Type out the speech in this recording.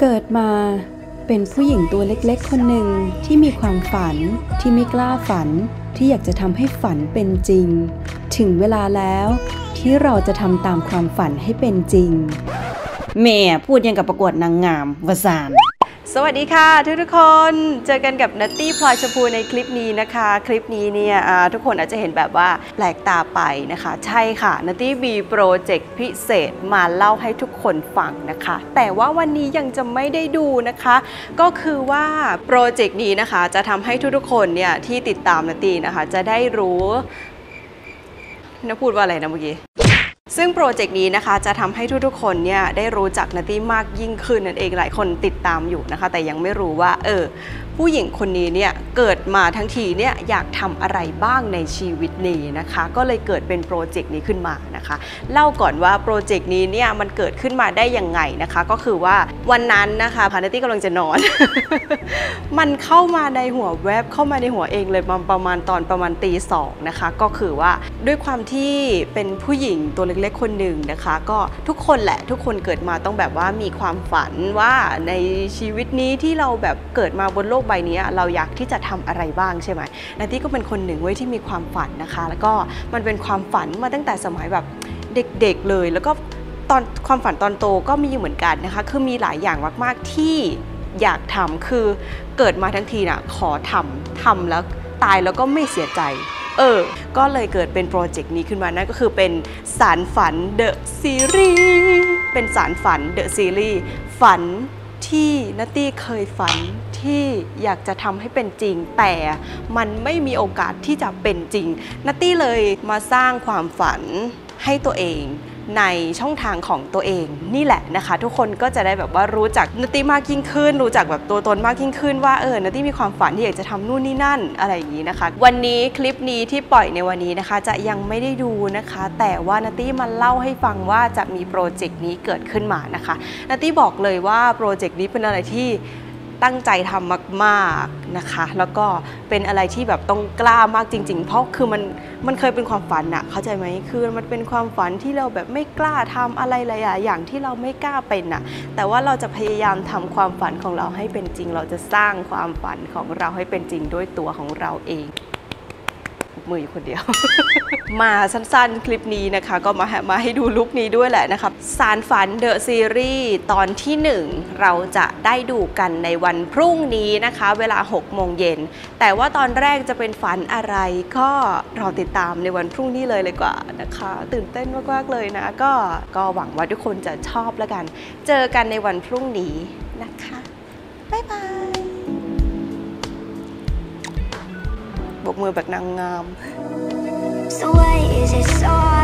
เกิดมาเป็นผู้หญิงตัวเล็กๆคนหนึ่งที่มีความฝันที่ไม่กล้าฝันที่อยากจะทำให้ฝันเป็นจริงถึงเวลาแล้วที่เราจะทำตามความฝันให้เป็นจริงแม่พูดยังกับประกวดนางงามวสานสวัสดีค่ะทุกคนเจอกันกับนัตตี้พลอยชมพูในคลิปนี้นะคะคลิปนี้เนี่ยทุกคนอาจจะเห็นแบบว่าแปลกตาไปนะคะใช่ค่ะนัตตี้มีโปรเจกต์พิเศษมาเล่าให้ทุกคนฟังนะคะแต่ว่าวันนี้ยังจะไม่ได้ดูนะคะก็คือว่าโปรเจกต์นี้นะคะจะทำให้ทุกๆคนเนี่ยที่ติดตามนัตตี้นะคะจะได้รู้นักพูดว่าอะไรนะเมื่อกี้ซึ่งโปรเจกต์นี้นะคะจะทำให้ทุกๆคนเนี่ยได้รู้จักนัตตี้มากยิ่งขึ้นนั่นเองหลายคนติดตามอยู่นะคะแต่ยังไม่รู้ว่าผู้หญิงคนนี้เนี่ยเกิดมาทั้งทีเนี่ยอยากทำอะไรบ้างในชีวิตนี้นะคะก็เลยเกิดเป็นโปรเจกต์นี้ขึ้นมานะคะเล่าก่อนว่าโปรเจกต์นี้เนี่ยมันเกิดขึ้นมาได้ยังไงนะคะก็คือว่าวันนั้นนะคะนัตตี้กำลังจะนอน มันเข้ามาในหัวแวบเข้ามาในหัวเองเลยประมาณตีสองนะคะก็คือว่าด้วยความที่เป็นผู้หญิงตัวเล็กๆคนหนึ่งนะคะก็ทุกคนแหละทุกคนเกิดมาต้องแบบว่ามีความฝันว่าในชีวิตนี้ที่เราแบบเกิดมาบนโลกใบนี้เราอยากที่จะทำอะไรบ้างใช่ไหมนัตตี้ก็เป็นคนหนึ่งไว้ที่มีความฝันนะคะแล้วก็มันเป็นความฝันมาตั้งแต่สมัยแบบเด็กๆเลยแล้วก็ตอนความฝันตอนโตก็มีเหมือนกันนะคะคือมีหลายอย่างมากๆที่อยากทำคือเกิดมาทั้งทีน่ะขอทำแล้วตายแล้วก็ไม่เสียใจก็เลยเกิดเป็นโปรเจกต์นี้ขึ้นมานั่นก็คือเป็นสารฝันเดอะซีรีส์เป็นสารฝันเดอะซีรีส์ฝันที่นัตตี้เคยฝันที่อยากจะทำให้เป็นจริงแต่มันไม่มีโอกาสที่จะเป็นจริงนัตตี้เลยมาสร้างความฝันให้ตัวเองในช่องทางของตัวเองนี่แหละนะคะทุกคนก็จะได้แบบว่ารู้จักนัตตี้มากยิ่งขึ้นรู้จักแบบตัวตนมากยิ่งขึ้นว่านัตตี้มีความฝันที่อยากจะทำนู่นนี่นั่นอะไรอย่างนี้นะคะวันนี้คลิปนี้ที่ปล่อยในวันนี้นะคะจะยังไม่ได้ดูนะคะแต่ว่านัตตี้มาเล่าให้ฟังว่าจะมีโปรเจกต์นี้เกิดขึ้นมานะคะนัตตี้บอกเลยว่าโปรเจกต์นี้เป็นอะไรที่ตั้งใจทำมากๆนะคะแล้วก็เป็นอะไรที่แบบต้องกล้ามากจริงๆเพราะคือมันเคยเป็นความฝันอะเข้าใจไหมคือมันเป็นความฝันที่เราแบบไม่กล้าทำอะไรหลายอย่างที่เราไม่กล้าเป็นอะแต่ว่าเราจะพยายามทำความฝันของเราให้เป็นจริงเราจะสร้างความฝันของเราให้เป็นจริงด้วยตัวของเราเองมืออยู่คนเดียว มาสั้นๆคลิปนี้นะคะก็มาให้ดูลุคนี้ด้วยแหละนะคะสารฝันเดอะซีรีส์ตอนที่1เราจะได้ดูกันในวันพรุ่งนี้นะคะเวลา 6 โมงเย็นแต่ว่าตอนแรกจะเป็นฝันอะไรก็รอติดตามในวันพรุ่งนี้เลยกว่านะคะตื่นเต้นมากๆเลยนะก็หวังว่าทุกคนจะชอบแล้วกันเจอกันในวันพรุ่งนี้นะคะบ๊ายบายบกมือแบบนางงาม So why is it so